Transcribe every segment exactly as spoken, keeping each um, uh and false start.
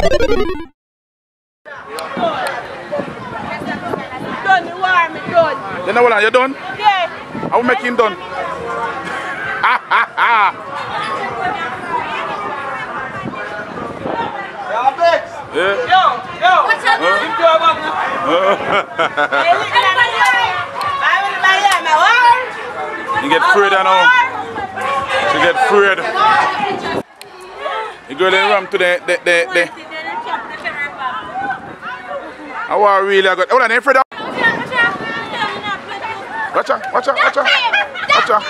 Done, you are me done. You know what? You done? Yeah. I will make him done. Ha ha ha. Yeah. Yo, yo. What's up? You get afraid now. She get afraid. You go in ram to the the the. the. I want really I got. Hold on, you afraid? Watch out! Watch out! Watch out! Watch out!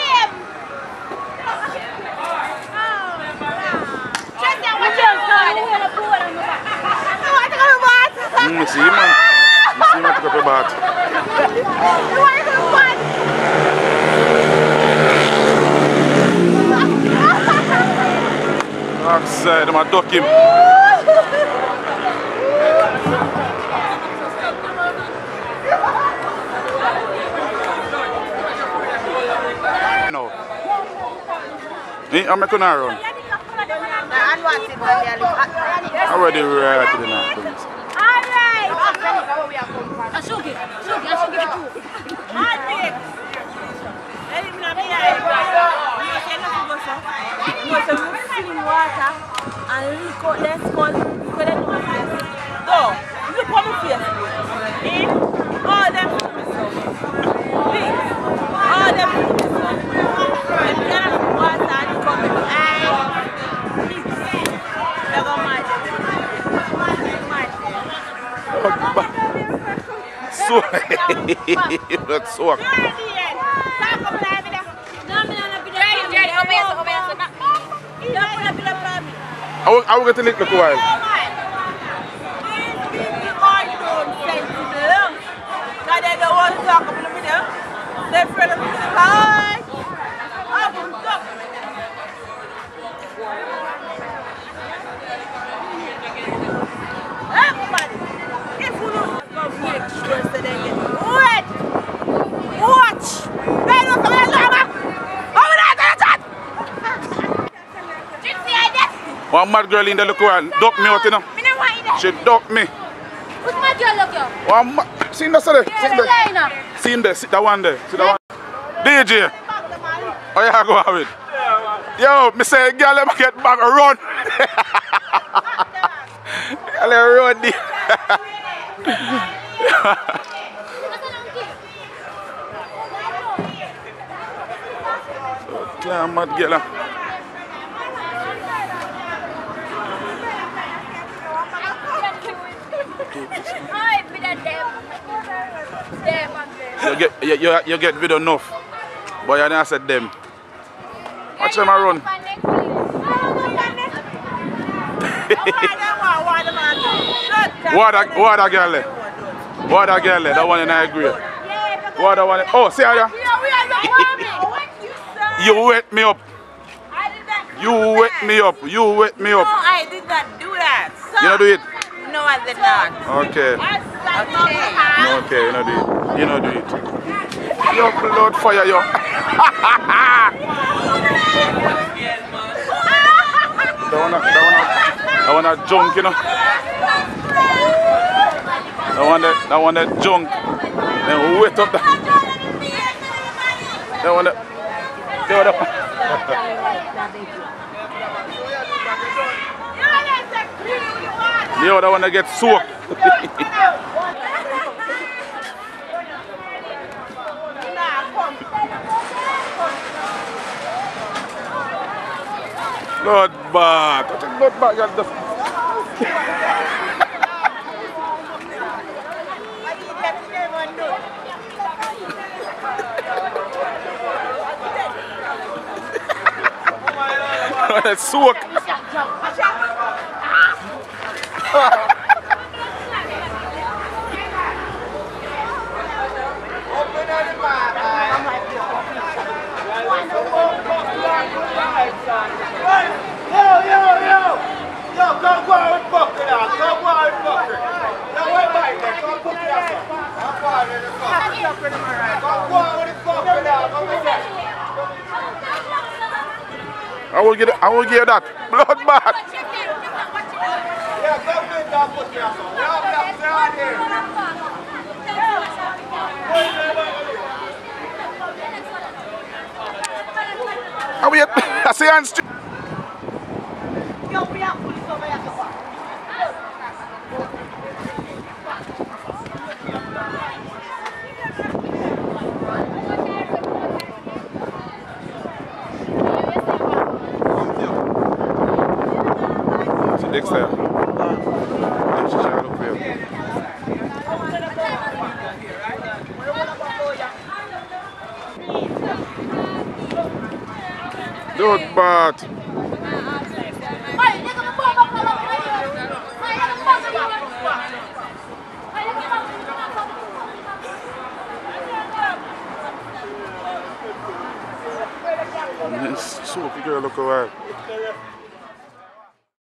Mm, see man. You see man take up a bath. Outside, I'm a duck him. No. I'm making a run. Already right to the night. Alright! And look out, let's go. Look at them. Go. Look on the face. In. All them. Big. All them. And then water and come in. Eye. Big. They're going mad. So, that's so. I will, I will get a little while. They don't want to talk about me there. They're afraid of me. Hi. Everybody, if you don't make sure that they get wet, watch. They don't come in lava. Over there, to the chat. One mad girl in the look around, duck me out, you know. She duck me. Who's mad girl look you? One mad. See him there, see him there. See him there, see that one there. See that one. D J. Oh, yeah, go on with. Yo, me say, girl, let me get back and run. Girl, let me run there. Yeah, mad girl. You get, you, you, you get video enough, but you never said them. Watch them run. What a, what a girl there? What a girl there? That one in I agree. What a one? Oh, see how you wet me up. You wet me up. You wet me up. No, I did not do that. You don't do it? No, I did not. Okay. Okay. Okay, you know do it. You know do it. Yo, blood fire, yo. That one, that one, that one, that junk, you know. That one, that, that one, that junk. Then wet up that. That one, that. That one, that. Yo, that one that gets soaked. Blood bath. What is blood bath? You just... That's soak. Yo, yo, yo! Yo, come go out with bucket now. Come go out with bucket. Yo, wait, wait, wait. Come put it out. Come go out with the bucket. Come go out with the bucket now. Come with that. I will get it. I will get that. Blood bath. Yeah, go fit that put here. Yeah, black down here. Are we at, I see on street. Next time. Next time up here. Don't bat. This soapy girl look away.